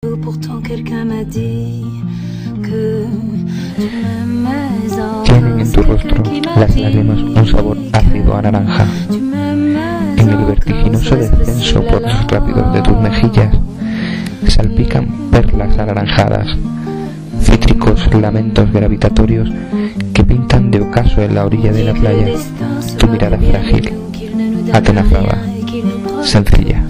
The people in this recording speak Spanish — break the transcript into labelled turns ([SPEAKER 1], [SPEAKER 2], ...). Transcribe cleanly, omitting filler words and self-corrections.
[SPEAKER 1] Tienen en tu rostro las lágrimas un sabor ácido a naranja. En el vertiginoso descenso por los rápidos de tus mejillas salpican perlas anaranjadas, cítricos lamentos gravitatorios que pintan de ocaso en la orilla de la playa tu mirada frágil, atenazada, sencilla.